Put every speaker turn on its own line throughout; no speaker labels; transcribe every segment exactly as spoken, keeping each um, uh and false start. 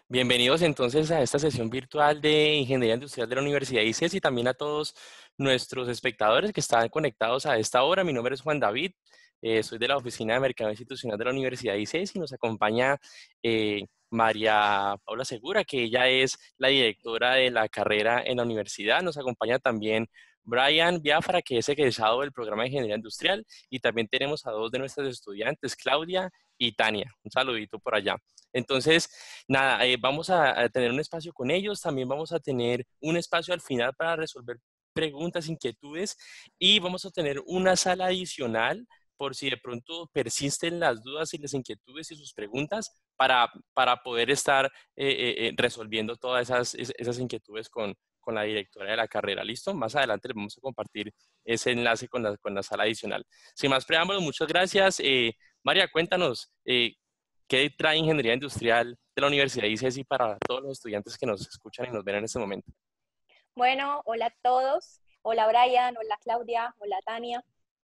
Bienvenidos entonces a esta sesión virtual de Ingeniería Industrial de la Universidad I C E S y también a todos nuestros espectadores que están conectados a esta hora. Mi nombre es Juan David, eh, soy de la Oficina de Mercado Institucional de la Universidad I C E S y nos acompaña eh, María Paula Segura, que ella es la directora de la carrera en la universidad. Nos acompaña también Brian Biafra, que es egresado del programa de Ingeniería Industrial, y también tenemos a dos de nuestras estudiantes, Claudia y Tania. Un saludito por allá. Entonces, nada, eh, vamos a, a tener un espacio con ellos, también vamos a tener un espacio al final para resolver preguntas, inquietudes y vamos a tener una sala adicional por si de pronto persisten las dudas y las inquietudes y sus preguntas para, para poder estar eh, eh, eh, resolviendo todas esas, es- esas inquietudes con, con la directora de la carrera. ¿Listo? Más adelante les vamos a compartir ese enlace con la, con la sala adicional. Sin más preámbulos, muchas gracias. Eh, María, cuéntanos, eh, ¿qué trae Ingeniería Industrial de la Universidad I C E S y para todos los estudiantes que nos escuchan y nos ven en este momento?
Bueno, hola a todos. Hola Brian, hola Claudia, hola Tania.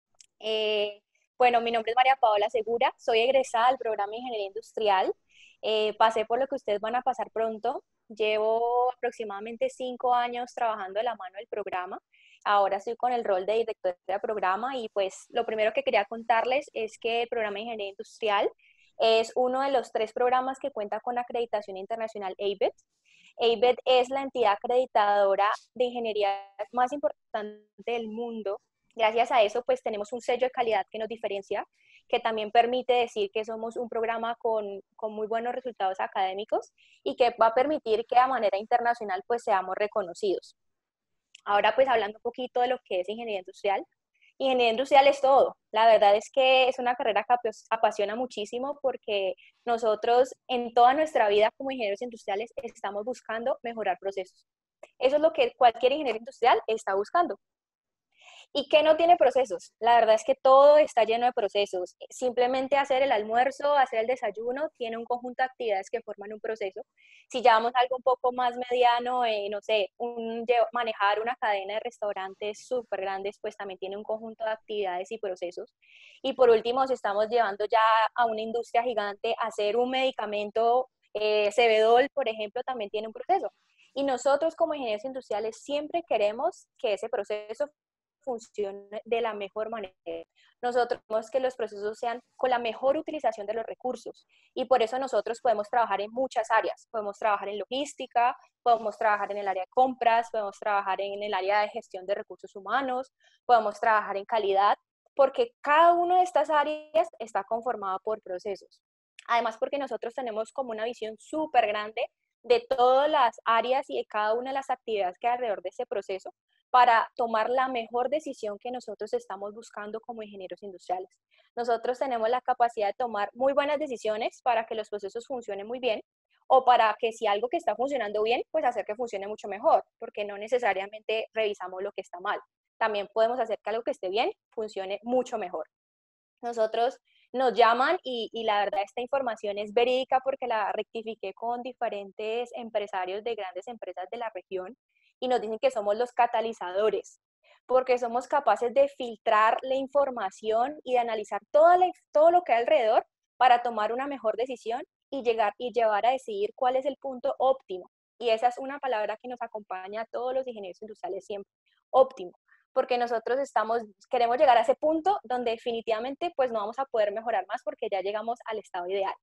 Eh, bueno, mi nombre es María Paola Segura, soy egresada del programa de Ingeniería Industrial. Eh, pasé por lo que ustedes van a pasar pronto. Llevo aproximadamente cinco años trabajando de la mano del programa. Ahora estoy con el rol de directora de programa y pues lo primero que quería contarles es que el programa de Ingeniería Industrial es uno de los tres programas que cuenta con acreditación internacional A I B E T. A I B E T es la entidad acreditadora de ingeniería más importante del mundo. Gracias a eso, pues tenemos un sello de calidad que nos diferencia, que también permite decir que somos un programa con, con muy buenos resultados académicos y que va a permitir que a manera internacional pues seamos reconocidos. Ahora pues hablando un poquito de lo que es ingeniería industrial. Ingeniería industrial es todo. La verdad es que es una carrera que apasiona muchísimo porque nosotros en toda nuestra vida como ingenieros industriales estamos buscando mejorar procesos. Eso es lo que cualquier ingeniero industrial está buscando. ¿Y qué no tiene procesos? La verdad es que todo está lleno de procesos. Simplemente hacer el almuerzo, hacer el desayuno, tiene un conjunto de actividades que forman un proceso. Si llevamos algo un poco más mediano, eh, no sé, un, manejar una cadena de restaurantes súper grandes, pues también tiene un conjunto de actividades y procesos. Y por último, si estamos llevando ya a una industria gigante, hacer un medicamento, eh, Cebedol, por ejemplo, también tiene un proceso. Y nosotros como ingenieros industriales siempre queremos que ese proceso funcione de la mejor manera. Nosotros queremos que los procesos sean con la mejor utilización de los recursos y por eso nosotros podemos trabajar en muchas áreas. Podemos trabajar en logística, podemos trabajar en el área de compras, podemos trabajar en el área de gestión de recursos humanos, podemos trabajar en calidad, porque cada una de estas áreas está conformada por procesos. Además, porque nosotros tenemos como una visión súper grande de todas las áreas y de cada una de las actividades que hay alrededor de ese proceso para tomar la mejor decisión que nosotros estamos buscando como ingenieros industriales. Nosotros tenemos la capacidad de tomar muy buenas decisiones para que los procesos funcionen muy bien o para que si algo que está funcionando bien, pues hacer que funcione mucho mejor, porque no necesariamente revisamos lo que está mal. También podemos hacer que algo que esté bien funcione mucho mejor. Nosotros nos llaman y, y, la verdad esta información es verídica porque la rectifiqué con diferentes empresarios de grandes empresas de la región y nos dicen que somos los catalizadores porque somos capaces de filtrar la información y de analizar toda la, todo lo que hay alrededor para tomar una mejor decisión y llegar y llevar a decidir cuál es el punto óptimo. Y esa es una palabra que nos acompaña a todos los ingenieros industriales siempre, óptimo, porque nosotros estamos, queremos llegar a ese punto donde definitivamente pues no vamos a poder mejorar más porque ya llegamos al estado ideal.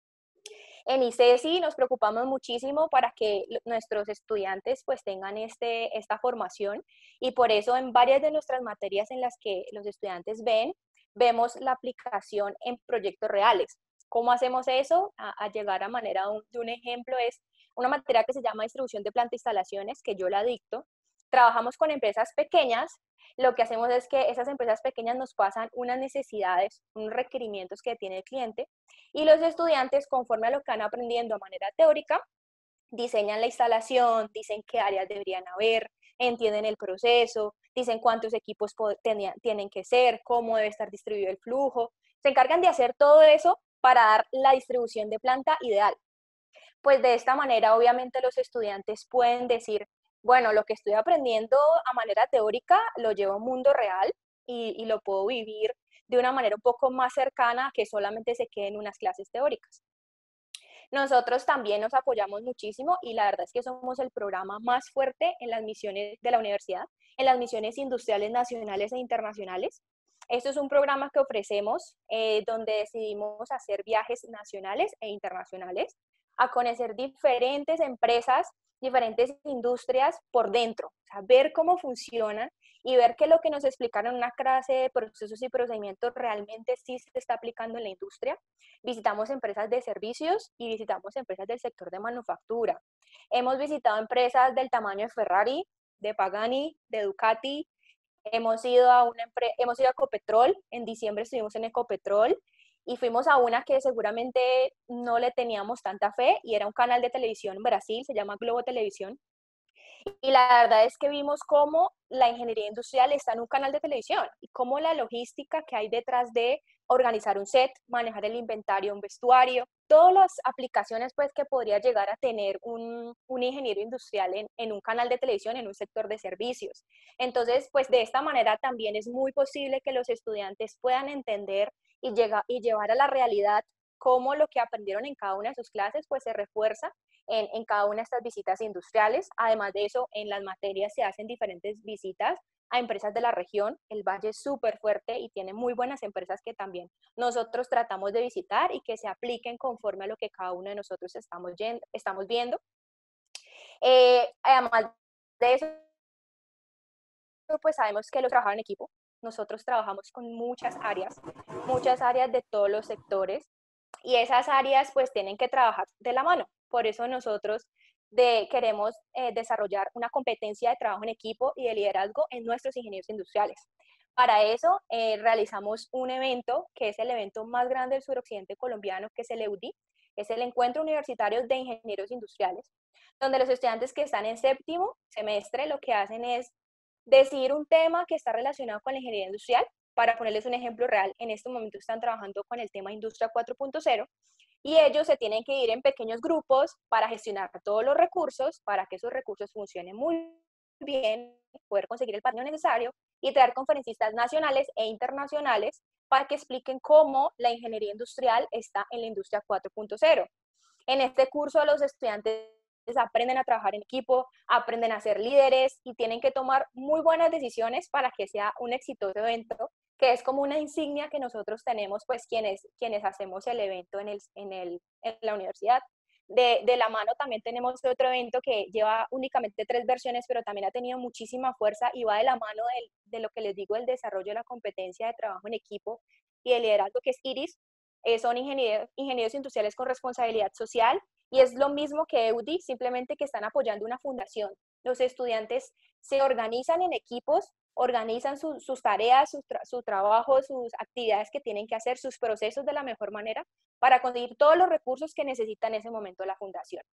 En I C E S I nos preocupamos muchísimo para que nuestros estudiantes pues tengan este, esta formación y por eso en varias de nuestras materias en las que los estudiantes ven, vemos la aplicación en proyectos reales. ¿Cómo hacemos eso? A, a llegar a manera de un, de un ejemplo es una materia que se llama distribución de planta e instalaciones, que yo la dicto. Trabajamos con empresas pequeñas. Lo que hacemos es que esas empresas pequeñas nos pasan unas necesidades, unos requerimientos que tiene el cliente y los estudiantes, conforme a lo que van aprendiendo a manera teórica, diseñan la instalación, dicen qué áreas deberían haber, entienden el proceso, dicen cuántos equipos tienen que ser, cómo debe estar distribuido el flujo. Se encargan de hacer todo eso para dar la distribución de planta ideal. Pues de esta manera, obviamente, los estudiantes pueden decir, bueno, lo que estoy aprendiendo a manera teórica lo llevo a un mundo real y, y lo puedo vivir de una manera un poco más cercana que solamente se queden unas clases teóricas. Nosotros también nos apoyamos muchísimo y la verdad es que somos el programa más fuerte en las misiones de la universidad, en las misiones industriales nacionales e internacionales. Esto es un programa que ofrecemos eh, donde decidimos hacer viajes nacionales e internacionales a conocer diferentes empresas, diferentes industrias por dentro, o sea, ver cómo funcionan y ver que lo que nos explicaron en una clase de procesos y procedimientos realmente sí se está aplicando en la industria. Visitamos empresas de servicios y visitamos empresas del sector de manufactura. Hemos visitado empresas del tamaño de Ferrari, de Pagani, de Ducati. Hemos ido a una hemos ido a Ecopetrol, en diciembre estuvimos en Ecopetrol y fuimos a una que seguramente no le teníamos tanta fe y era un canal de televisión en Brasil, se llama Globo Televisión. Y la verdad es que vimos cómo la ingeniería industrial está en un canal de televisión y cómo la logística que hay detrás de organizar un set, manejar el inventario, un vestuario, todas las aplicaciones pues que podría llegar a tener un, un ingeniero industrial en, en un canal de televisión, en un sector de servicios. Entonces, pues de esta manera también es muy posible que los estudiantes puedan entender y, llega, y llevar a la realidad cómo lo que aprendieron en cada una de sus clases pues se refuerza en, en cada una de estas visitas industriales. Además de eso, en las materias se hacen diferentes visitas a empresas de la región. El Valle es súper fuerte y tiene muy buenas empresas que también nosotros tratamos de visitar y que se apliquen conforme a lo que cada uno de nosotros estamos, yendo, estamos viendo. Eh, además de eso, pues sabemos que lo trabajan en equipo. Nosotros trabajamos con muchas áreas, muchas áreas de todos los sectores y esas áreas pues tienen que trabajar de la mano. Por eso nosotros de, queremos eh, desarrollar una competencia de trabajo en equipo y de liderazgo en nuestros ingenieros industriales. Para eso eh, realizamos un evento que es el evento más grande del suroccidente colombiano, que es el E U D I, es el Encuentro Universitario de Ingenieros Industriales, donde los estudiantes que están en séptimo semestre lo que hacen es decidir un tema que está relacionado con la ingeniería industrial. Para ponerles un ejemplo real, en este momento están trabajando con el tema Industria cuatro punto cero y ellos se tienen que ir en pequeños grupos para gestionar todos los recursos, para que esos recursos funcionen muy bien, poder conseguir el patrimonio necesario y traer conferencistas nacionales e internacionales para que expliquen cómo la ingeniería industrial está en la Industria cuatro punto cero. En este curso los estudiantes aprenden a trabajar en equipo, aprenden a ser líderes y tienen que tomar muy buenas decisiones para que sea un exitoso evento, que es como una insignia que nosotros tenemos, pues quienes, quienes hacemos el evento en, el, en, el, en la universidad. De, de la mano también tenemos otro evento que lleva únicamente tres versiones, pero también ha tenido muchísima fuerza y va de la mano del, de lo que les digo, el desarrollo de la competencia de trabajo en equipo y el liderazgo, que es IRIS. Eh, son ingenieros, ingenieros industriales con responsabilidad social y es lo mismo que E U D I, simplemente que están apoyando una fundación. Los estudiantes se organizan en equipos, organizan su, sus tareas, su, tra su trabajo, sus actividades que tienen que hacer, sus procesos de la mejor manera para conseguir todos los recursos que necesitan en ese momento la fundación.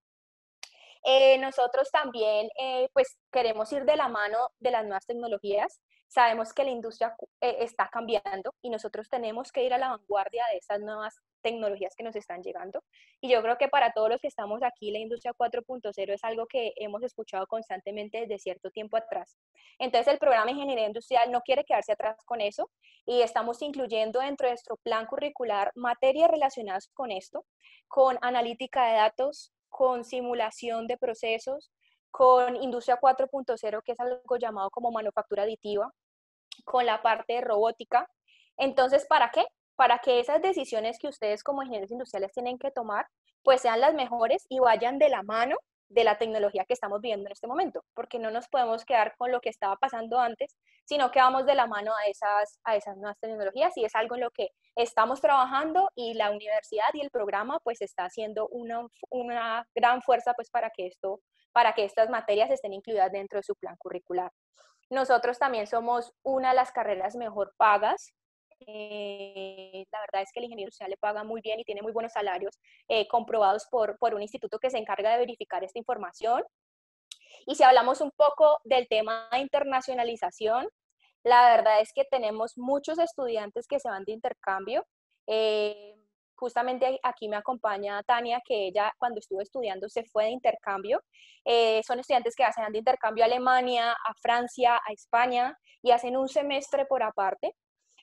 Eh, nosotros también eh, pues queremos ir de la mano de las nuevas tecnologías. Sabemos que la industria eh, está cambiando y nosotros tenemos que ir a la vanguardia de esas nuevas tecnologías que nos están llegando. Y yo creo que para todos los que estamos aquí, la industria cuatro punto cero es algo que hemos escuchado constantemente desde cierto tiempo atrás. Entonces el programa de Ingeniería Industrial no quiere quedarse atrás con eso y estamos incluyendo dentro de nuestro plan curricular materias relacionadas con esto, con analítica de datos, con simulación de procesos, con industria cuatro punto cero, que es algo llamado como manufactura aditiva, con la parte de robótica. Entonces, ¿para qué? Para que esas decisiones que ustedes como ingenieros industriales tienen que tomar, pues sean las mejores y vayan de la mano de la tecnología que estamos viviendo en este momento, porque no nos podemos quedar con lo que estaba pasando antes, sino que vamos de la mano a esas, a esas nuevas tecnologías y es algo en lo que estamos trabajando y la universidad y el programa pues está haciendo una, una gran fuerza pues para que esto, para que estas materias estén incluidas dentro de su plan curricular. Nosotros también somos una de las carreras mejor pagas. Eh, la verdad es que el ingeniero industrial le paga muy bien y tiene muy buenos salarios eh, comprobados por, por un instituto que se encarga de verificar esta información. Y si hablamos un poco del tema de internacionalización, la verdad es que tenemos muchos estudiantes que se van de intercambio. Eh, justamente aquí me acompaña Tania, que ella cuando estuvo estudiando se fue de intercambio. Eh, son estudiantes que hacen de intercambio a Alemania, a Francia, a España y hacen un semestre por aparte.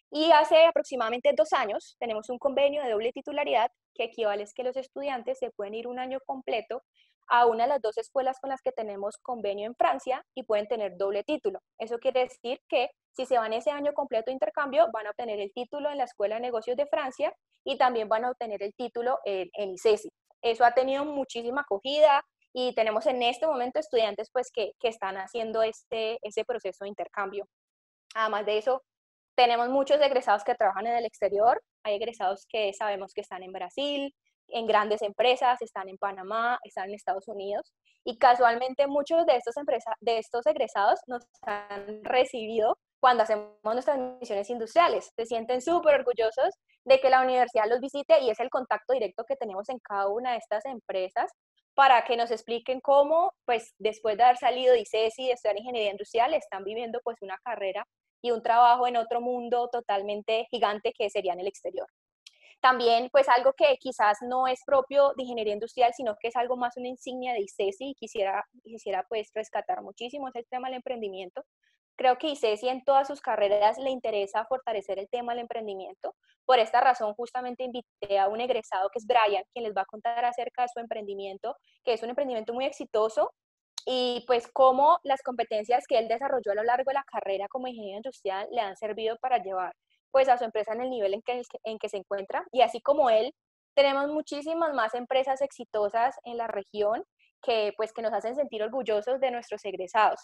Y hace aproximadamente dos años tenemos un convenio de doble titularidad que equivale a que los estudiantes se pueden ir un año completo a una de las dos escuelas con las que tenemos convenio en Francia y pueden tener doble título. Eso quiere decir que si se van ese año completo de intercambio, van a obtener el título en la Escuela de Negocios de Francia y también van a obtener el título en, en ICESI. Eso ha tenido muchísima acogida y tenemos en este momento estudiantes pues, que, que están haciendo este, ese proceso de intercambio. Además de eso, tenemos muchos egresados que trabajan en el exterior. Hay egresados que sabemos que están en Brasil, en grandes empresas, están en Panamá, están en Estados Unidos. Y casualmente muchos de estos, empresa, de estos egresados nos han recibido cuando hacemos nuestras misiones industriales. Se sienten súper orgullosos de que la universidad los visite y es el contacto directo que tenemos en cada una de estas empresas para que nos expliquen cómo, pues, después de haber salido de ICESI, de estudiar ingeniería industrial, están viviendo pues una carrera y un trabajo en otro mundo totalmente gigante que sería en el exterior. También, pues algo que quizás no es propio de ingeniería industrial, sino que es algo más una insignia de ICESI y quisiera, quisiera pues rescatar muchísimo, es el tema del emprendimiento. Creo que ICESI en todas sus carreras le interesa fortalecer el tema del emprendimiento. Por esta razón, justamente invité a un egresado que es Brian, quien les va a contar acerca de su emprendimiento, que es un emprendimiento muy exitoso, y pues cómo las competencias que él desarrolló a lo largo de la carrera como ingeniero industrial le han servido para llevar pues a su empresa en el nivel en que, en que se encuentra. Y así como él, tenemos muchísimas más empresas exitosas en la región que pues que nos hacen sentir orgullosos de nuestros egresados.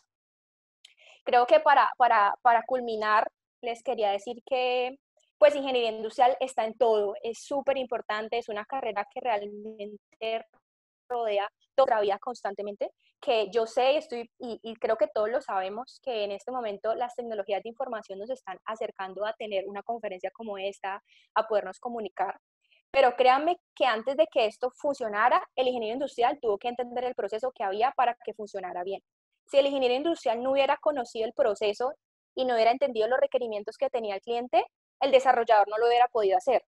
Creo que para, para, para culminar, les quería decir que pues ingeniería industrial está en todo, es súper importante, es una carrera que realmente rodea toda la vida constantemente, que yo sé estoy, y, y creo que todos lo sabemos, que en este momento las tecnologías de información nos están acercando a tener una conferencia como esta, a podernos comunicar. Pero créanme que antes de que esto funcionara, el ingeniero industrial tuvo que entender el proceso que había para que funcionara bien. Si el ingeniero industrial no hubiera conocido el proceso y no hubiera entendido los requerimientos que tenía el cliente, el desarrollador no lo hubiera podido hacer.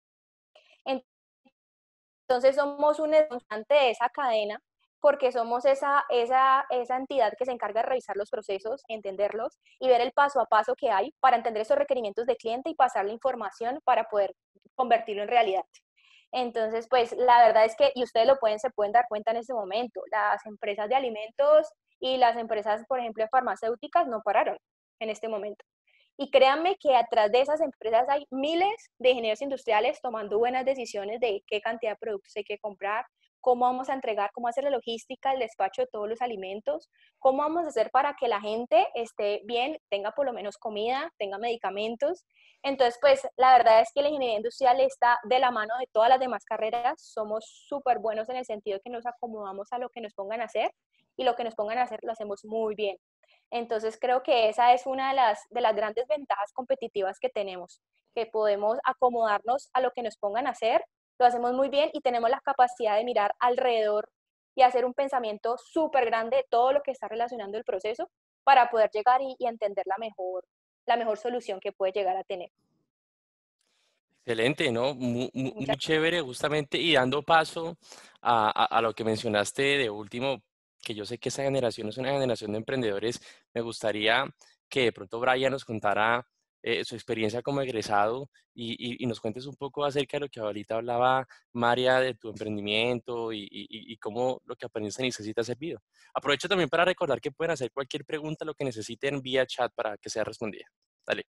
Entonces somos un constante de esa cadena porque somos esa, esa, esa entidad que se encarga de revisar los procesos, entenderlos y ver el paso a paso que hay para entender esos requerimientos del cliente y pasar la información para poder convertirlo en realidad. Entonces, pues la verdad es que, y ustedes lo pueden, se pueden dar cuenta en este momento, las empresas de alimentos y las empresas, por ejemplo, de farmacéuticas no pararon en este momento. Y créanme que atrás de esas empresas hay miles de ingenieros industriales tomando buenas decisiones de qué cantidad de productos hay que comprar, cómo vamos a entregar, cómo hacer la logística, el despacho de todos los alimentos, cómo vamos a hacer para que la gente esté bien, tenga por lo menos comida, tenga medicamentos. Entonces, pues la verdad es que la ingeniería industrial está de la mano de todas las demás carreras. Somos súper buenos en el sentido de que nos acomodamos a lo que nos pongan a hacer y lo que nos pongan a hacer lo hacemos muy bien. Entonces creo que esa es una de las, de las grandes ventajas competitivas que tenemos, que podemos acomodarnos a lo que nos pongan a hacer, lo hacemos muy bien y tenemos la capacidad de mirar alrededor y hacer un pensamiento súper grande de todo lo que está relacionando el proceso para poder llegar y, y entender la mejor, la mejor solución que puede llegar a tener.
Excelente, ¿no? Muy, muy, muy
Muchas
chévere, justamente, y dando paso a, a, a lo que mencionaste de último, que yo sé que esa generación es una generación de emprendedores, me gustaría que de pronto Brian nos contara eh, su experiencia como egresado y, y, y nos cuentes un poco acerca de lo que ahorita hablaba María de tu emprendimiento y, y, y cómo lo que aprendiste en ICESI te ha servido. Aprovecho también para recordar que pueden hacer cualquier pregunta, lo que necesiten vía chat para que sea respondida. Dale.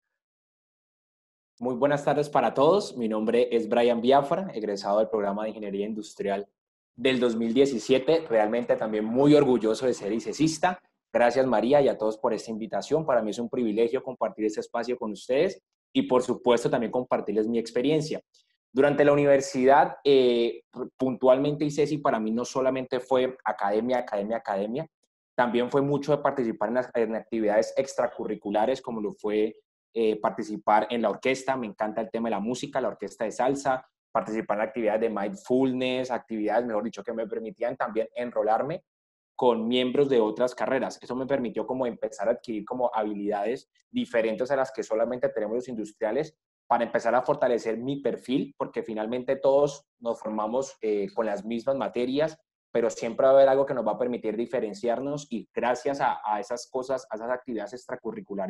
Muy buenas tardes para todos. Mi nombre es Brian Biafra, egresado del programa de Ingeniería Industrial del dos mil diecisiete. Realmente también muy orgulloso de ser ICESista. Gracias María y a todos por esta invitación. Para mí es un privilegio compartir este espacio con ustedes y por supuesto también compartirles mi experiencia. Durante la universidad, eh, puntualmente ICESI para mí no solamente fue academia, academia, academia, también fue mucho de participar en, las, en actividades extracurriculares como lo fue Eh, participar en la orquesta, me encanta el tema de la música, la orquesta de salsa, participar en actividades de mindfulness, actividades, mejor dicho, que me permitían también enrolarme con miembros de otras carreras. Eso me permitió como empezar a adquirir como habilidades diferentes a las que solamente tenemos los industriales para empezar a fortalecer mi perfil, porque finalmente todos nos formamos eh, con las mismas materias, pero siempre va a haber algo que nos va a permitir diferenciarnos y gracias a, a esas cosas, a esas actividades extracurriculares,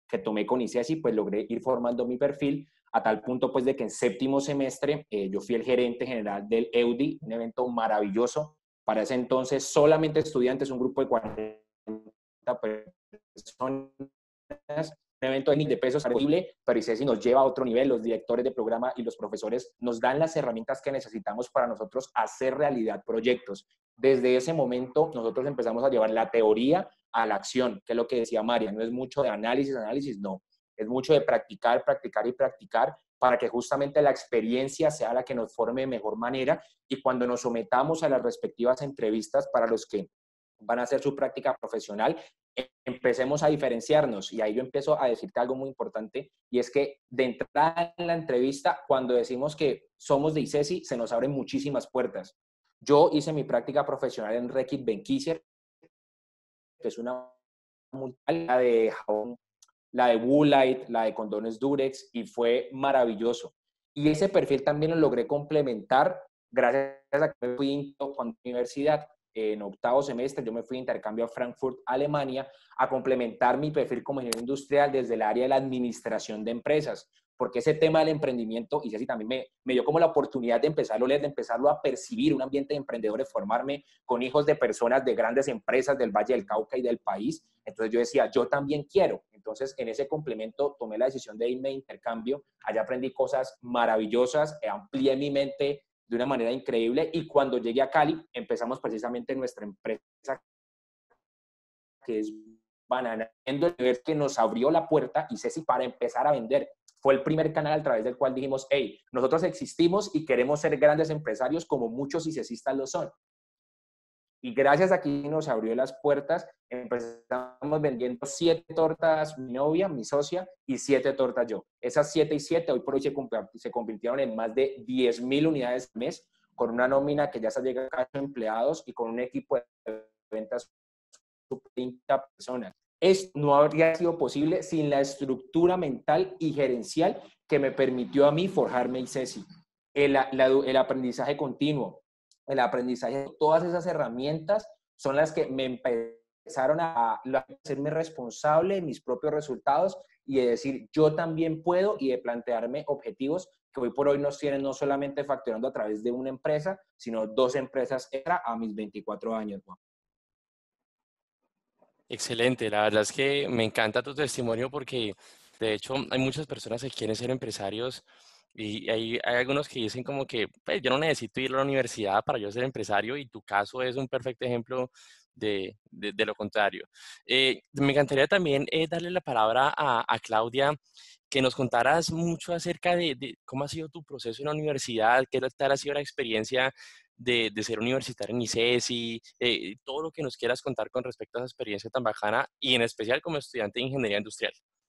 que tomé con ICESI, pues logré ir formando mi perfil a tal punto pues de que en séptimo semestre eh, yo fui el gerente general del E U D I, un evento maravilloso. Para ese entonces solamente estudiantes, un grupo de cuarenta personas, un evento de mil de pesos, horrible, pero ICESI nos lleva a otro nivel, los directores de programa y los profesores nos dan las herramientas que necesitamos para nosotros hacer realidad proyectos. Desde ese momento nosotros empezamos a llevar la teoría a la acción, que es lo que decía María, no es mucho de análisis, análisis, no, es mucho de practicar, practicar y practicar para que justamente la experiencia sea la que nos forme de mejor manera y cuando nos sometamos a las respectivas entrevistas para los que van a hacer su práctica profesional, empecemos a diferenciarnos. Y ahí yo empiezo a decirte algo muy importante, y es que de entrada en la entrevista, cuando decimos que somos de ICESI, se nos abren muchísimas puertas. Yo hice mi práctica profesional en Reckitt Benckiser, que es una la de jabón, la de Woolite, la de condones Durex, y fue maravilloso. Y ese perfil también lo logré complementar gracias a que me fui a la universidad. En octavo semestre yo me fui de intercambio a Frankfurt, Alemania, a complementar mi perfil como ingeniero industrial desde el área de la administración de empresas, porque ese tema del emprendimiento, y así también me, me dio como la oportunidad de empezarlo a leer, de empezarlo a percibir, un ambiente de emprendedores, formarme con hijos de personas de grandes empresas del Valle del Cauca y del país. Entonces yo decía, yo también quiero. Entonces en ese complemento tomé la decisión de irme de intercambio, allá aprendí cosas maravillosas, amplié mi mente de una manera increíble, y cuando llegué a Cali empezamos precisamente nuestra empresa, que es Banana, que nos abrió la puerta ICESI para empezar a vender. Fue el primer canal a través del cual dijimos, hey, nosotros existimos y queremos ser grandes empresarios como muchos ICESistas lo son. Y gracias a aquí nos abrió las puertas, empezamos vendiendo siete tortas mi novia, mi socia, y siete tortas yo. Esas siete y siete hoy por hoy se, se convirtieron en más de diez mil unidades al mes, con una nómina que ya se llega a ocho empleados y con un equipo de ventas de treinta personas. Esto no habría sido posible sin la estructura mental y gerencial que me permitió a mí forjarme ICESI. El, la, el aprendizaje continuo, el aprendizaje, todas esas herramientas son las que me empezaron a, a hacerme responsable de mis propios resultados y de decir, yo también puedo, y de plantearme objetivos que hoy por hoy nos tienen no solamente facturando a través de una empresa, sino dos empresas extra a mis veinticuatro años. ¿No?
Excelente, la verdad es que me encanta tu testimonio porque de hecho hay muchas personas que quieren ser empresarios y hay, hay algunos que dicen como que pues, yo no necesito ir a la universidad para yo ser empresario, y tu caso es un perfecto ejemplo de, de, de lo contrario. Eh, me encantaría también eh, darle la palabra a, a Claudia, que nos contaras mucho acerca de, de cómo ha sido tu proceso en la universidad, qué tal ha sido la experiencia de, de ser universitario en ICESI, eh, todo lo que nos quieras contar con respecto a esa experiencia tan bacana y en especial como estudiante de ingeniería industrial.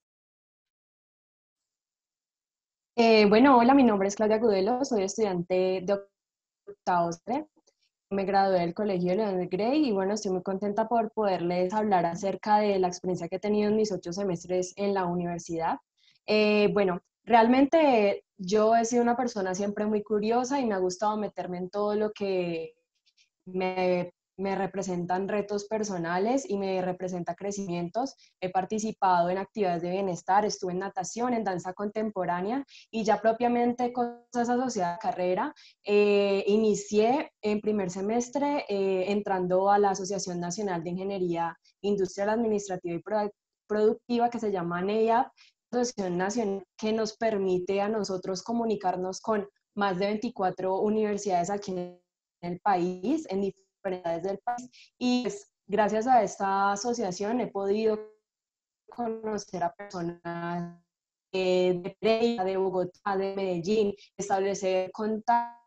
Eh, bueno, hola, mi nombre es Claudia Gudelo, soy estudiante de octavo semestre. Me gradué del Colegio León Grey y bueno, estoy muy contenta por poderles hablar acerca de la experiencia que he tenido en mis ocho semestres en la universidad. Eh, bueno, realmente yo he sido una persona siempre muy curiosa y me ha gustado meterme en todo lo que me, me representan retos personales y me representa crecimientos. He participado en actividades de bienestar, estuve en natación, en danza contemporánea y ya propiamente cosas asociadas a la carrera. Eh, inicié en primer semestre eh, entrando a la Asociación Nacional de Ingeniería Industrial Administrativa y Productiva, que se llama NEIAP, Asociación Nacional que nos permite a nosotros comunicarnos con más de veinticuatro universidades aquí en el país, en diferentes del país, y pues, gracias a esta asociación he podido conocer a personas eh, de Pereira, de Bogotá, de Medellín, establecer contactos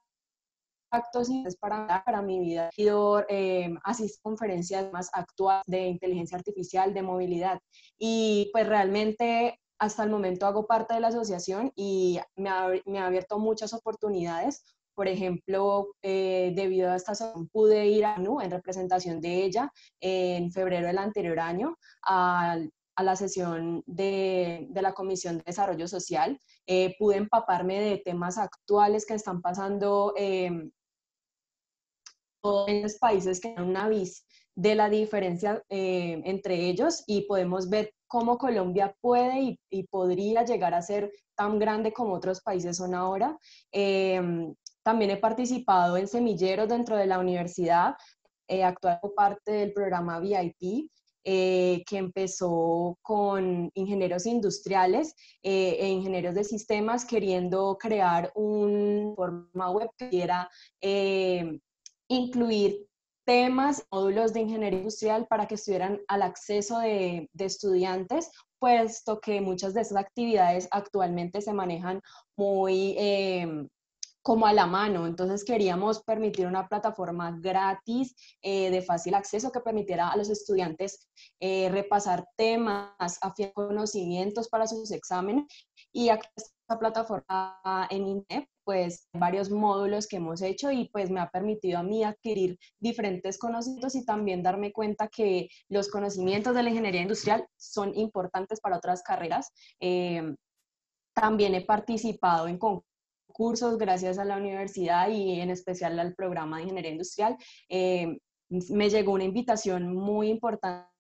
para, para mi vida. He ido eh, asistir a conferencias más actuales de inteligencia artificial, de movilidad, y pues realmente hasta el momento hago parte de la asociación y me ha, me ha abierto muchas oportunidades. Por ejemplo, eh, debido a esta asociación pude ir a ANU en representación de ella en febrero del anterior año a, a la sesión de, de la Comisión de Desarrollo Social. Eh, pude empaparme de temas actuales que están pasando eh, en los países que tienen una visión de la diferencia eh, entre ellos, y podemos ver cómo Colombia puede y, y podría llegar a ser tan grande como otros países son ahora. Eh, también he participado en semilleros dentro de la universidad, eh, actual parte del programa V I P, eh, que empezó con ingenieros industriales eh, e ingenieros de sistemas queriendo crear una forma web que quiera eh, incluir temas, módulos de ingeniería industrial para que estuvieran al acceso de, de estudiantes, puesto que muchas de esas actividades actualmente se manejan muy eh, como a la mano. Entonces queríamos permitir una plataforma gratis, eh, de fácil acceso, que permitiera a los estudiantes eh, repasar temas, afianzar conocimientos para sus exámenes. Y aquí esta plataforma en INEP, pues varios módulos que hemos hecho y pues me ha permitido a mí adquirir diferentes conocimientos y también darme cuenta que los conocimientos de la ingeniería industrial son importantes para otras carreras. Eh, también he participado en concursos gracias a la universidad y en especial al programa de ingeniería industrial. Eh, me llegó una invitación muy importante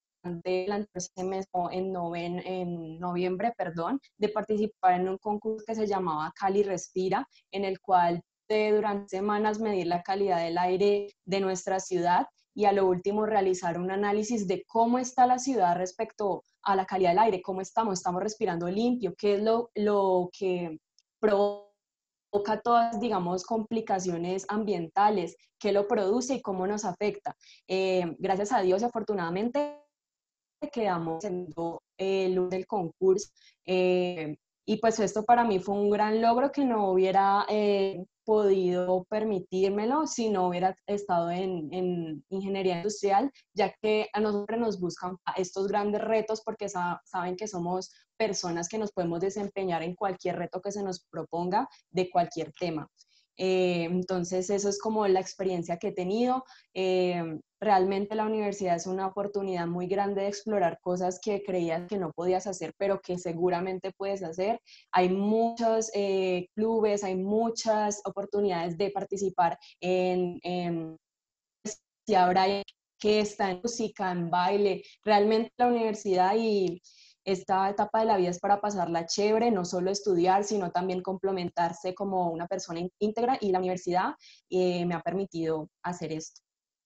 en, noven, en noviembre, perdón, de participar en un concurso que se llamaba Cali Respira, en el cual de, durante semanas medir la calidad del aire de nuestra ciudad y a lo último realizar un análisis de cómo está la ciudad respecto a la calidad del aire, cómo estamos, estamos respirando limpio, qué es lo, lo que provoca todas, digamos, complicaciones ambientales, qué lo produce y cómo nos afecta. Eh, gracias a Dios y afortunadamente quedamos en el del concurso, eh, y pues esto para mí fue un gran logro que no hubiera eh, podido permitírmelo si no hubiera estado en, en ingeniería industrial, ya que a nosotros nos buscan estos grandes retos porque sa saben que somos personas que nos podemos desempeñar en cualquier reto que se nos proponga de cualquier tema. Eh, entonces, eso es como la experiencia que he tenido. Eh, realmente la universidad es una oportunidad muy grande de explorar cosas que creías que no podías hacer, pero que seguramente puedes hacer. Hay muchos eh, clubes, hay muchas oportunidades de participar en, en si habrá que está en música, en baile. Realmente la universidad y esta etapa de la vida es para pasarla chévere, no solo estudiar, sino también complementarse como una persona íntegra, y la universidad eh, me ha permitido hacer esto.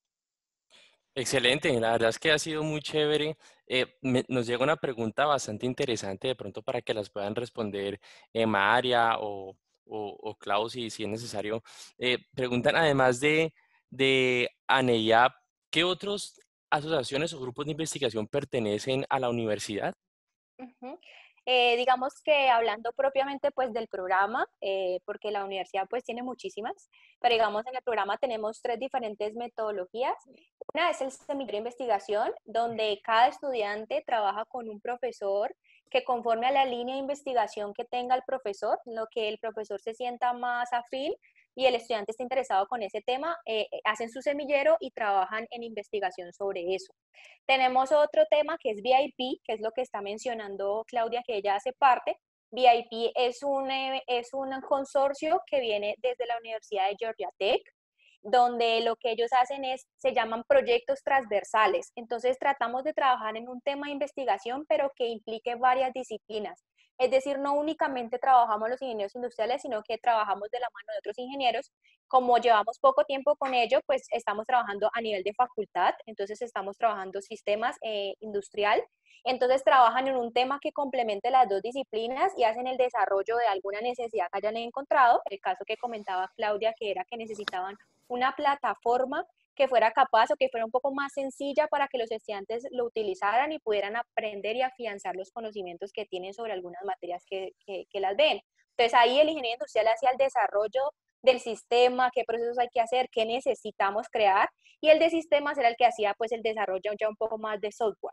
Excelente, la verdad es que ha sido muy chévere. Eh, me- nos llega una pregunta bastante interesante de pronto para que las puedan responder eh, María o, o, o Klaus si, si es necesario. Eh, preguntan además de, de ANEIAP, ¿qué otras asociaciones o grupos de investigación pertenecen a la universidad?
Ujú. Eh, digamos que hablando propiamente pues del programa, eh, porque la universidad pues tiene muchísimas, pero digamos en el programa tenemos tres diferentes metodologías. Una es el semillero de investigación, donde cada estudiante trabaja con un profesor que conforme a la línea de investigación que tenga el profesor, lo que el profesor se sienta más afín y el estudiante está interesado con ese tema, eh, hacen su semillero y trabajan en investigación sobre eso. Tenemos otro tema que es V I P, que es lo que está mencionando Claudia, que ella hace parte. V I P es un, eh, es un consorcio que viene desde la Universidad de Georgia Tech, donde lo que ellos hacen es, se llaman proyectos transversales. Entonces tratamos de trabajar en un tema de investigación, pero que implique varias disciplinas. Es decir, no únicamente trabajamos los ingenieros industriales, sino que trabajamos de la mano de otros ingenieros. Como llevamos poco tiempo con ello, pues estamos trabajando a nivel de facultad, entonces estamos trabajando sistemas eh, industrial. Entonces trabajan en un tema que complemente las dos disciplinas y hacen el desarrollo de alguna necesidad que hayan encontrado. El caso que comentaba Claudia, que era que necesitaban una plataforma que fuera capaz o que fuera un poco más sencilla para que los estudiantes lo utilizaran y pudieran aprender y afianzar los conocimientos que tienen sobre algunas materias que, que, que las ven. Entonces ahí el ingeniero industrial hacía el desarrollo del sistema, qué procesos hay que hacer, qué necesitamos crear, y el de sistemas era el que hacía pues el desarrollo ya un poco más de software.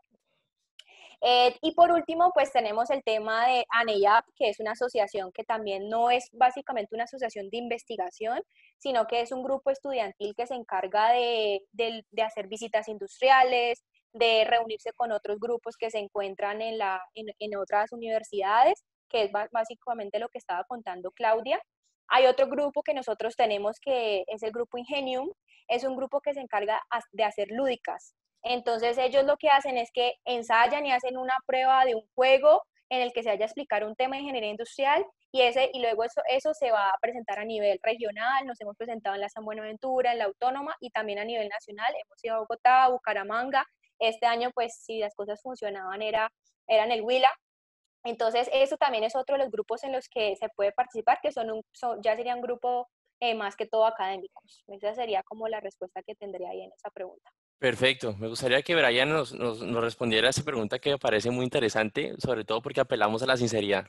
Eh, y por último, pues tenemos el tema de ANEIAP, que es una asociación que también no es básicamente una asociación de investigación, sino que es un grupo estudiantil que se encarga de, de, de hacer visitas industriales, de reunirse con otros grupos que se encuentran en, la, en, en otras universidades, que es básicamente lo que estaba contando Claudia. Hay otro grupo que nosotros tenemos que es el grupo Ingenium, es un grupo que se encarga de hacer lúdicas. Entonces ellos lo que hacen es que ensayan y hacen una prueba de un juego en el que se vaya a explicar un tema de ingeniería industrial y, ese, y luego eso, eso se va a presentar a nivel regional. Nos hemos presentado en la San Buenaventura, en la Autónoma y también a nivel nacional. Hemos ido a Bogotá, a Bucaramanga. Este año, pues, si las cosas funcionaban, era, era en el Huila. Entonces, eso también es otro de los grupos en los que se puede participar, que son, un, son ya sería un grupo eh, más que todo académicos. Esa sería como la respuesta que tendría ahí en esa pregunta.
Perfecto. Me gustaría que Brian nos, nos, nos respondiera a esa pregunta que me parece muy interesante, sobre todo porque apelamos a la sinceridad.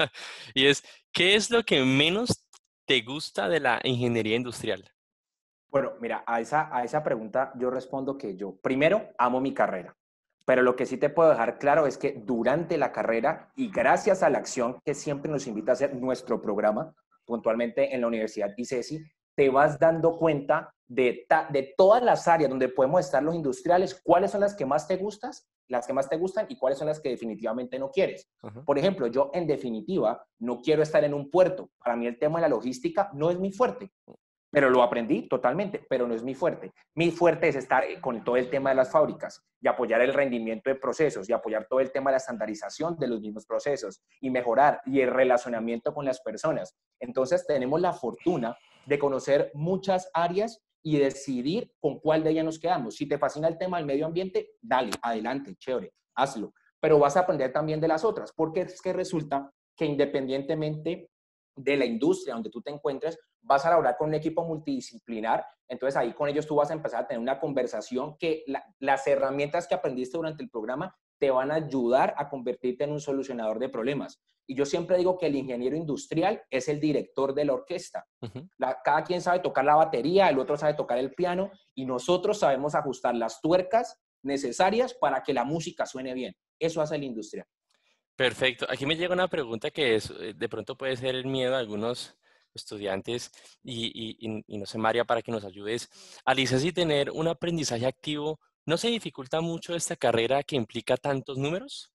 Y es, ¿qué es lo que menos te gusta de la ingeniería industrial?
Bueno, mira, a esa, a esa pregunta yo respondo que yo, primero, amo mi carrera, pero lo que sí te puedo dejar claro es que durante la carrera y gracias a la acción que siempre nos invita a hacer nuestro programa, puntualmente en la Universidad ICESI, te vas dando cuenta de, ta, de todas las áreas donde podemos estar los industriales, cuáles son las que más te gustas, las que más te gustan y cuáles son las que definitivamente no quieres. Uh-huh. Por ejemplo, yo en definitiva no quiero estar en un puerto. Para mí el tema de la logística no es mi fuerte. Pero lo aprendí totalmente, pero no es mi fuerte. Mi fuerte es estar con todo el tema de las fábricas y apoyar el rendimiento de procesos y apoyar todo el tema de la estandarización de los mismos procesos y mejorar y el relacionamiento con las personas. Entonces tenemos la fortuna de conocer muchas áreas y decidir con cuál de ellas nos quedamos. Si te fascina el tema del medio ambiente, dale, adelante, chévere, hazlo. Pero vas a aprender también de las otras, porque es que resulta que independientemente de la industria donde tú te encuentres, vas a laborar con un equipo multidisciplinar, entonces ahí con ellos tú vas a empezar a tener una conversación que la, las herramientas que aprendiste durante el programa te van a ayudar a convertirte en un solucionador de problemas. Y yo siempre digo que el ingeniero industrial es el director de la orquesta. Uh-huh. La, cada quien sabe tocar la batería, el otro sabe tocar el piano y nosotros sabemos ajustar las tuercas necesarias para que la música suene bien. Eso hace el industrial.
Perfecto. Aquí me llega una pregunta que es, de pronto puede ser el miedo de algunos estudiantes y, y, y no sé, María, para que nos ayudes. Alicia, si tener un aprendizaje activo, ¿no se dificulta mucho esta carrera que implica tantos números?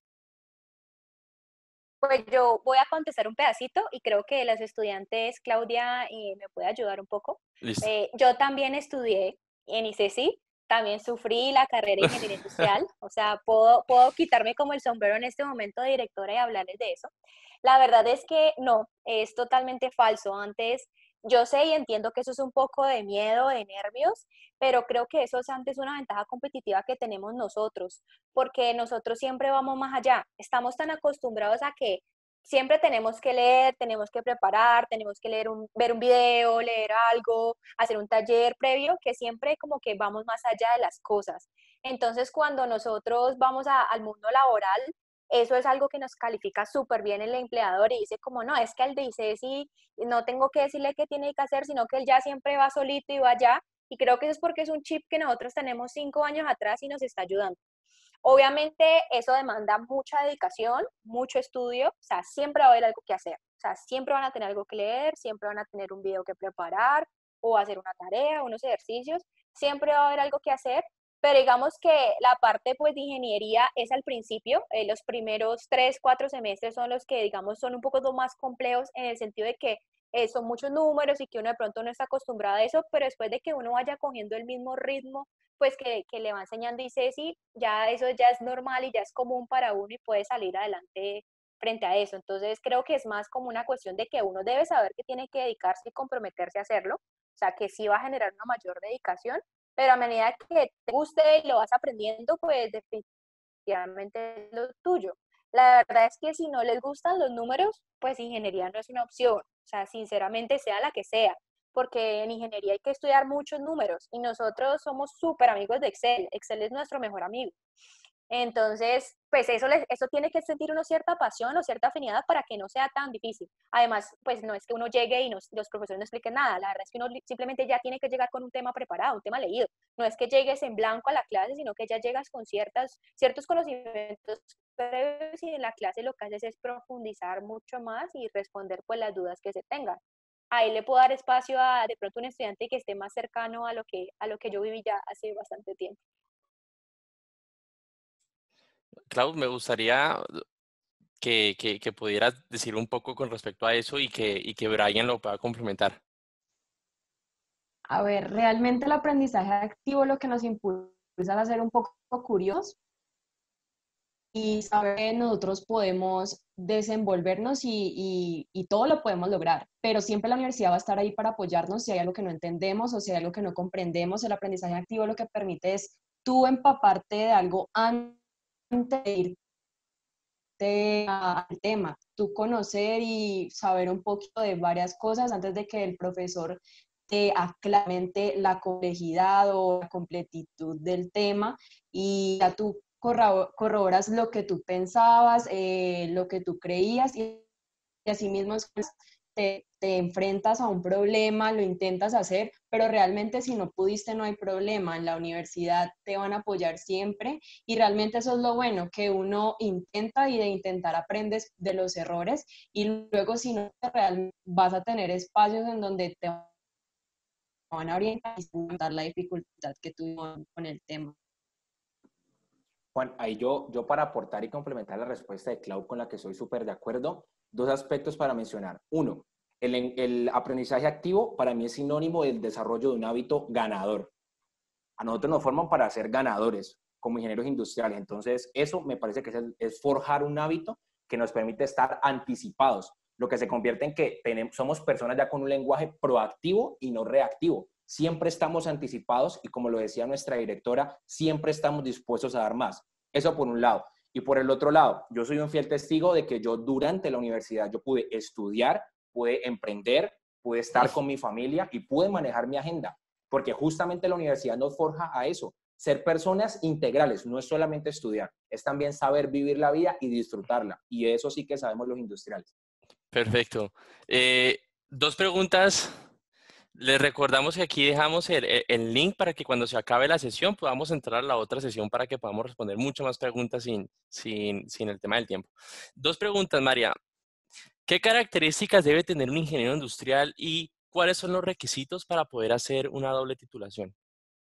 Pues yo voy a contestar un pedacito y creo que los estudiantes, Claudia, eh, me puede ayudar un poco. Eh, yo también estudié en ICESI, también sufrí la carrera de ingeniería industrial, o sea, puedo, puedo quitarme como el sombrero en este momento de directora y hablarles de eso. La verdad es que no, es totalmente falso. Antes, yo sé y entiendo que eso es un poco de miedo, de nervios, pero creo que eso es antes una ventaja competitiva que tenemos nosotros, porque nosotros siempre vamos más allá. Estamos tan acostumbrados a que siempre tenemos que leer, tenemos que preparar, tenemos que leer un, ver un video, leer algo, hacer un taller previo, que siempre como que vamos más allá de las cosas. Entonces, cuando nosotros vamos a, al mundo laboral, eso es algo que nos califica súper bien el empleador y dice como, no, es que él dice, sí, no tengo que decirle qué tiene que hacer, sino que él ya siempre va solito y va allá. Y creo que eso es porque es un chip que nosotros tenemos cinco años atrás y nos está ayudando. Obviamente eso demanda mucha dedicación, mucho estudio, o sea, siempre va a haber algo que hacer, o sea, siempre van a tener algo que leer, siempre van a tener un video que preparar o hacer una tarea, unos ejercicios, siempre va a haber algo que hacer, pero digamos que la parte pues de ingeniería es al principio, eh, los primeros tres, cuatro semestres son los que digamos son un poco más complejos en el sentido de que eh, son muchos números y que uno de pronto no está acostumbrado a eso, pero después de que uno vaya cogiendo el mismo ritmo pues que, que le va enseñando y Ceci, ya eso ya es normal y ya es común para uno y puede salir adelante frente a eso. Entonces creo que es más como una cuestión de que uno debe saber que tiene que dedicarse y comprometerse a hacerlo, o sea que sí va a generar una mayor dedicación, pero a medida que te guste y lo vas aprendiendo, pues definitivamente es lo tuyo. La verdad es que si no les gustan los números, pues ingeniería no es una opción, o sea, sinceramente sea la que sea, porque en ingeniería hay que estudiar muchos números y nosotros somos súper amigos de Excel. Excel es nuestro mejor amigo. Entonces, pues eso, les, eso tiene que sentir uno cierta pasión o cierta afinidad para que no sea tan difícil. Además, pues no es que uno llegue y nos, los profesores no expliquen nada. La verdad es que uno simplemente ya tiene que llegar con un tema preparado, un tema leído. No es que llegues en blanco a la clase, sino que ya llegas con ciertas, ciertos conocimientos previos y en la clase lo que haces es profundizar mucho más y responder pues las dudas que se tengan. Ahí le puedo dar espacio a de pronto un estudiante que esté más cercano a lo que, a lo que yo viví ya hace bastante tiempo.
Clau, me gustaría que, que, que pudieras decir un poco con respecto a eso y que, y que Brian lo pueda complementar.
A ver, realmente el aprendizaje activo lo que nos impulsa empiezas a ser un poco curioso y saber que nosotros podemos desenvolvernos y, y, y todo lo podemos lograr, pero siempre la universidad va a estar ahí para apoyarnos si hay algo que no entendemos o si hay algo que no comprendemos. El aprendizaje activo lo que permite es tú empaparte de algo antes de irte al tema, tú conocer y saber un poquito de varias cosas antes de que el profesor te aclare la complejidad o la completitud del tema, y ya tú corroboras lo que tú pensabas, eh, lo que tú creías, y, y así mismo te, te enfrentas a un problema, lo intentas hacer, pero realmente si no pudiste no hay problema, en la universidad te van a apoyar siempre, y realmente eso es lo bueno, que uno intenta y de intentar aprendes de los errores, y luego si no, realmente vas a tener espacios en donde te van a orientar y dar la dificultad que tuvimos con el tema.
Juan, ahí yo, yo para aportar y complementar la respuesta de Clau, con la que soy súper de acuerdo, dos aspectos para mencionar. Uno, el, el aprendizaje activo para mí es sinónimo del desarrollo de un hábito ganador. A nosotros nos forman para ser ganadores como ingenieros industriales. Entonces, eso me parece que es, el, es forjar un hábito que nos permite estar anticipados, lo que se convierte en que tenemos, somos personas ya con un lenguaje proactivo y no reactivo. Siempre estamos anticipados y, como lo decía nuestra directora, siempre estamos dispuestos a dar más. Eso por un lado. Y por el otro lado, yo soy un fiel testigo de que yo durante la universidad yo pude estudiar, pude emprender, pude estar con mi familia y pude manejar mi agenda, porque justamente la universidad nos forja a eso, ser personas integrales. No es solamente estudiar, es también saber vivir la vida y disfrutarla, y eso sí que sabemos los industriales.
Perfecto. Eh, dos preguntas. Les recordamos que aquí dejamos el, el link para que cuando se acabe la sesión podamos entrar a la otra sesión para que podamos responder mucho más preguntas sin, sin, sin el tema del tiempo. Dos preguntas, María. ¿Qué características debe tener un ingeniero industrial y cuáles son los requisitos para poder hacer una doble titulación?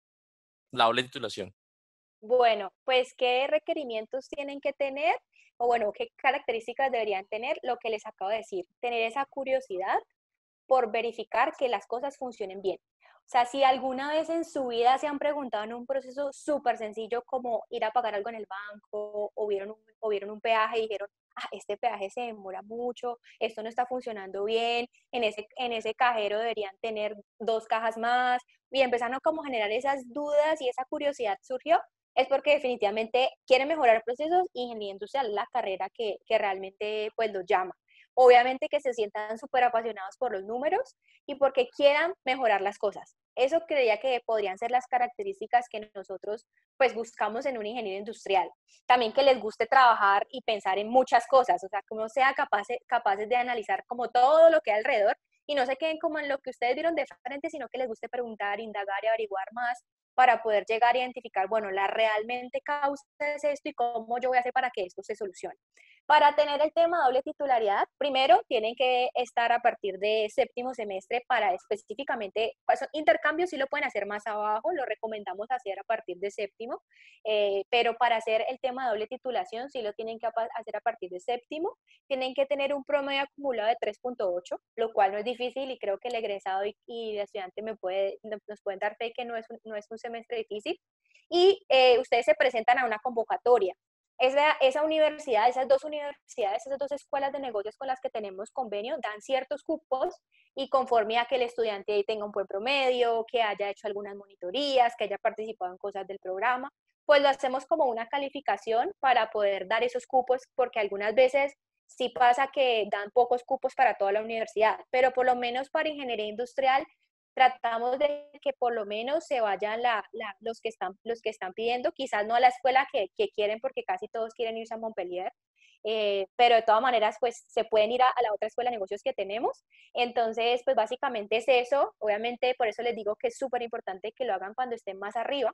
La doble titulación.
Bueno, pues qué requerimientos tienen que tener, o bueno, qué características deberían tener, lo que les acabo de decir, tener esa curiosidad por verificar que las cosas funcionen bien. O sea, si alguna vez en su vida se han preguntado en un proceso súper sencillo como ir a pagar algo en el banco, o vieron un, o vieron un peaje y dijeron, ah, este peaje se demora mucho, esto no está funcionando bien, en ese, en ese cajero deberían tener dos cajas más, y empezaron a como generar esas dudas y esa curiosidad surgió, es porque definitivamente quieren mejorar procesos y ingeniería industrial, la carrera que, que realmente pues los llama. Obviamente que se sientan súper apasionados por los números y porque quieran mejorar las cosas. Eso creía que podrían ser las características que nosotros pues buscamos en un ingeniero industrial. También que les guste trabajar y pensar en muchas cosas, o sea, que uno sea capaz, capaces de analizar como todo lo que hay alrededor y no se queden como en lo que ustedes vieron de frente, sino que les guste preguntar, indagar y averiguar más para poder llegar a identificar, bueno, la realmente causa es esto y cómo yo voy a hacer para que esto se solucione. Para tener el tema doble titularidad, primero tienen que estar a partir de séptimo semestre para específicamente, pues, intercambios sí lo pueden hacer más abajo, lo recomendamos hacer a partir de séptimo, eh, pero para hacer el tema de doble titulación sí lo tienen que hacer a partir de séptimo, tienen que tener un promedio acumulado de tres punto ocho, lo cual no es difícil y creo que el egresado y, y el estudiante me puede, nos pueden dar fe que no es un, no es un semestre difícil, y eh, ustedes se presentan a una convocatoria. Esa, esa universidad, esas dos universidades, esas dos escuelas de negocios con las que tenemos convenio, dan ciertos cupos y conforme a que el estudiante tenga un buen promedio, que haya hecho algunas monitorías, que haya participado en cosas del programa, pues lo hacemos como una calificación para poder dar esos cupos, porque algunas veces sí pasa que dan pocos cupos para toda la universidad, pero por lo menos para ingeniería industrial tratamos de que por lo menos se vayan la, la, los, que están, los que están pidiendo, quizás no a la escuela que, que quieren, porque casi todos quieren irse a Montpellier, eh, pero de todas maneras, pues se pueden ir a, a la otra escuela de negocios que tenemos. Entonces, pues básicamente es eso. Obviamente, por eso les digo que es súper importante que lo hagan cuando estén más arriba,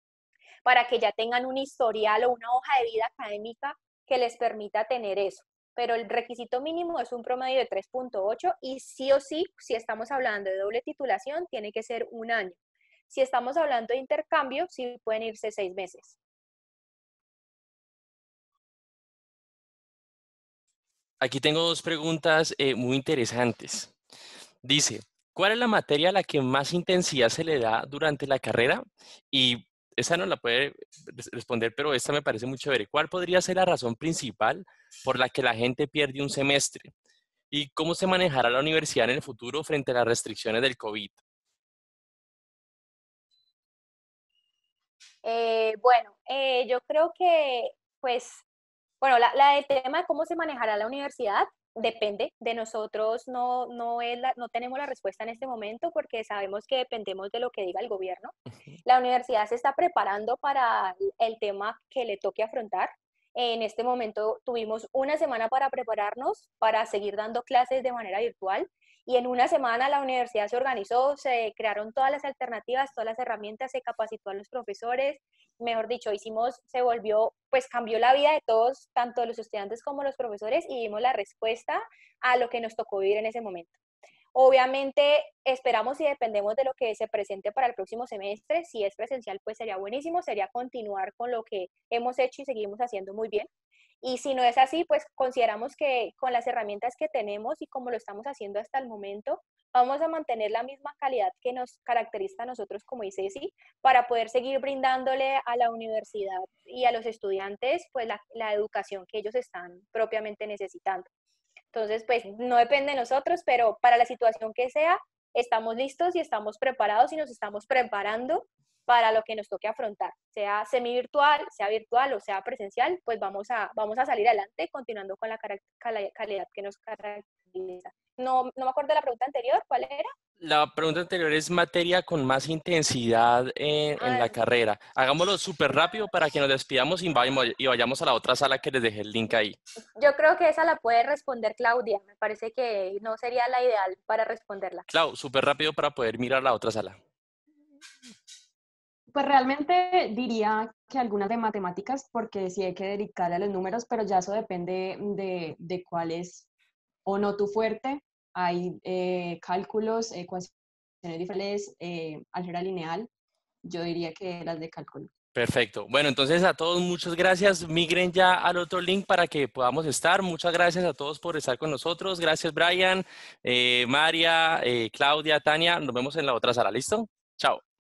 para que ya tengan un historial o una hoja de vida académica que les permita tener eso. Pero el requisito mínimo es un promedio de tres punto ocho y sí o sí, si estamos hablando de doble titulación, tiene que ser un año. Si estamos hablando de intercambio, sí pueden irse seis meses.
Aquí tengo dos preguntas eh, muy interesantes. Dice, ¿cuál es la materia a la que más intensidad se le da durante la carrera? Y esa no la puede responder, pero esta me parece muy chévere. ¿Cuál podría ser la razón principal por la que la gente pierde un semestre? ¿Y cómo se manejará la universidad en el futuro frente a las restricciones del COVID?
Eh, bueno, eh, yo creo que, pues, bueno, la, la del tema de cómo se manejará la universidad depende de nosotros, no, no, es la, no tenemos la respuesta en este momento porque sabemos que dependemos de lo que diga el gobierno.
Ujú.
La universidad se está preparando para el tema que le toque afrontar. En este momento tuvimos una semana para prepararnos, para seguir dando clases de manera virtual y en una semana la universidad se organizó, se crearon todas las alternativas, todas las herramientas, se capacitó a los profesores, mejor dicho, hicimos, se volvió, pues cambió la vida de todos, tanto los estudiantes como los profesores, y dimos la respuesta a lo que nos tocó vivir en ese momento. Obviamente esperamos y dependemos de lo que se presente para el próximo semestre. Si es presencial, pues sería buenísimo, sería continuar con lo que hemos hecho y seguimos haciendo muy bien. Y si no es así, pues consideramos que con las herramientas que tenemos y como lo estamos haciendo hasta el momento, vamos a mantener la misma calidad que nos caracteriza a nosotros como I C E S I para poder seguir brindándole a la universidad y a los estudiantes pues la, la educación que ellos están propiamente necesitando. Entonces, pues no depende de nosotros, pero para la situación que sea, estamos listos y estamos preparados y nos estamos preparando para lo que nos toque afrontar, sea semi-virtual, sea virtual o sea presencial, pues vamos a, vamos a salir adelante continuando con la calidad que nos caracteriza. No, no me acuerdo de la pregunta anterior, ¿cuál era?
La pregunta anterior es materia con más intensidad en, en la
Ah,
carrera. Hagámoslo súper rápido para que nos despidamos y vayamos, y vayamos a la otra sala que les dejé el link ahí.
yo creo que esa la puede responder Claudia, me parece que no sería la ideal para responderla.
Clau, súper rápido para poder mirar la otra sala.
Pues realmente diría que algunas de matemáticas, porque sí hay que dedicarle a los números, pero ya eso depende de, de cuál es o no tu fuerte. Hay eh, cálculos, ecuaciones diferenciales, eh, álgebra lineal. Yo diría que las de cálculo.
Perfecto. Bueno, entonces a todos muchas gracias. Migren ya al otro link para que podamos estar. Muchas gracias a todos por estar con nosotros. Gracias, Brian, eh, María, eh, Claudia, Tania. Nos vemos en la otra sala. ¿Listo? Chao.